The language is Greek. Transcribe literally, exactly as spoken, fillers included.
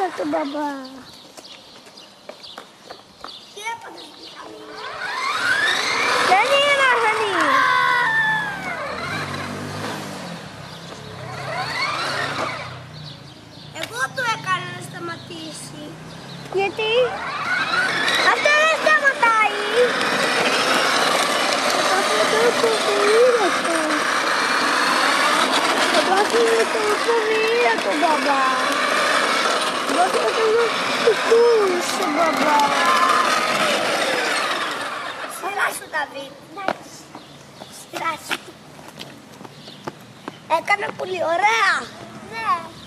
του μπαμπά. Τι έπαθες μηχανή? Δεν είναι μηχανή. Εγώ το έκανα να σταματήσει. Γιατί? Αυτό δεν σταματάει. Αυτό είναι το ποδήλατο. Αυτό είναι το ποδήλατο, μπαμπά. Αυτό είναι το κούρσο, μπαμπά. Σειρά σου, Δαβίδ. Σειρά σου. Έκανα πολύ ωραία. Ναι.